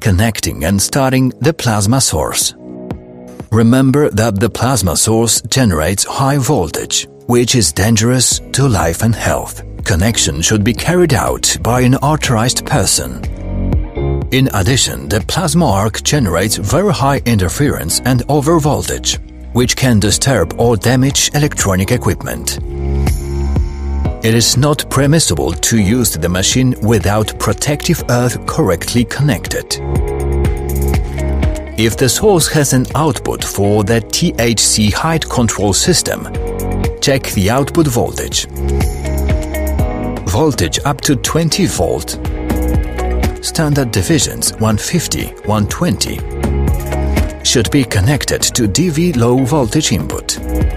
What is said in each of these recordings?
connecting and starting the plasma source. Remember that the plasma source generates high voltage, which is dangerous to life and health. Connection should be carried out by an authorized person. In addition, the plasma arc generates very high interference and overvoltage, which can disturb or damage electronic equipment. It is not permissible to use the machine without protective earth correctly connected. If the source has an output for the THC height control system, check the output voltage. Voltage up to 20 volt. Standard divisions 150, 120 should be connected to DV low voltage input.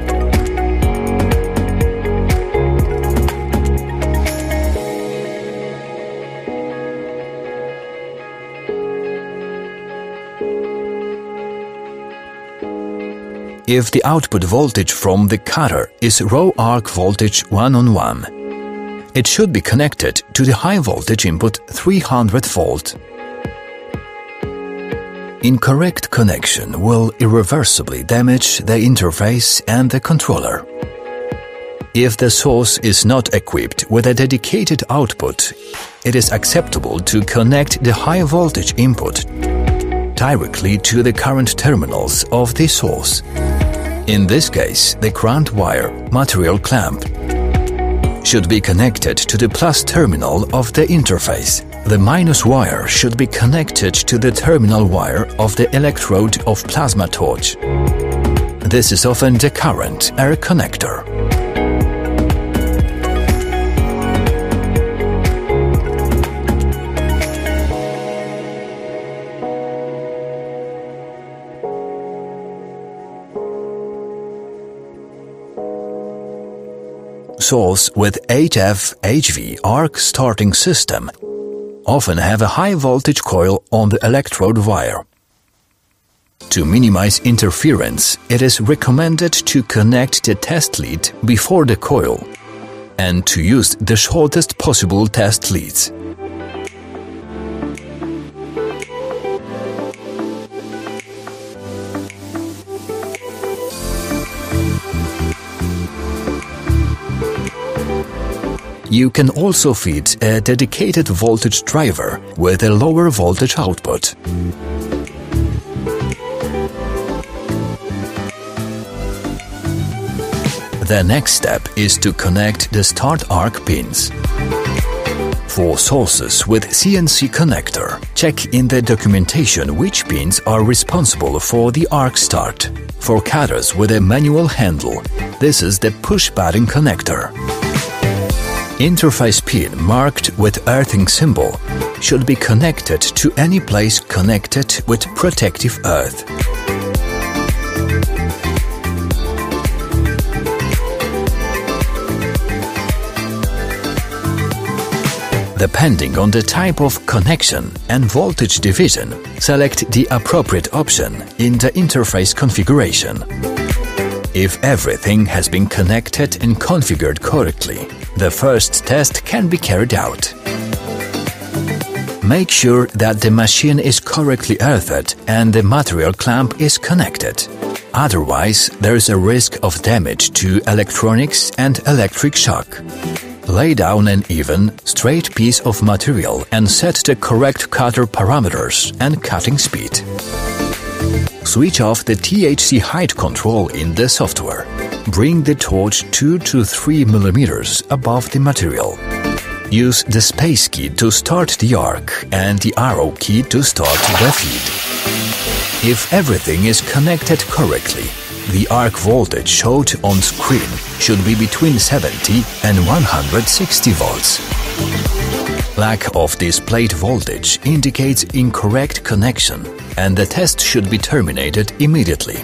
If the output voltage from the cutter is raw arc voltage 1-on-1, it should be connected to the high voltage input 300 volt. Incorrect connection will irreversibly damage the interface and the controller. If the source is not equipped with a dedicated output, it is acceptable to connect the high voltage input directly to the current terminals of the source. In this case, the ground wire material clamp should be connected to the plus terminal of the interface. The minus wire should be connected to the terminal wire of the electrode of plasma torch. This is often the current air connector. Source with HF/HV arc starting system often have a high voltage coil on the electrode wire. To minimize interference, it is recommended to connect the test lead before the coil and to use the shortest possible test leads. You can also feed a dedicated voltage driver with a lower voltage output. The next step is to connect the start arc pins. For sources with CNC connector, check in the documentation which pins are responsible for the arc start. For cutters with a manual handle, this is the push button connector. Interface pin marked with earthing symbol should be connected to any place connected with protective earth. Depending on the type of connection and voltage division, select the appropriate option in the interface configuration. If everything has been connected and configured correctly, the first test can be carried out. Make sure that the machine is correctly earthed and the material clamp is connected. Otherwise, there is a risk of damage to electronics and electric shock. Lay down an even, straight piece of material and set the correct cutter parameters and cutting speed. Switch off the THC height control in the software. Bring the torch 2 to 3 mm above the material. Use the space key to start the arc and the arrow key to start the feed. If everything is connected correctly, the arc voltage showed on screen should be between 70 and 160 volts. Lack of displayed voltage indicates incorrect connection, and the test should be terminated immediately.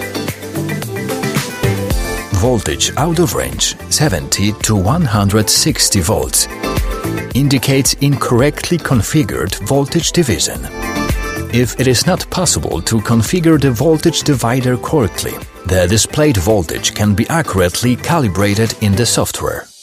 Voltage out of range 70 to 160 volts indicates incorrectly configured voltage division. If it is not possible to configure the voltage divider correctly, the displayed voltage can be accurately calibrated in the software.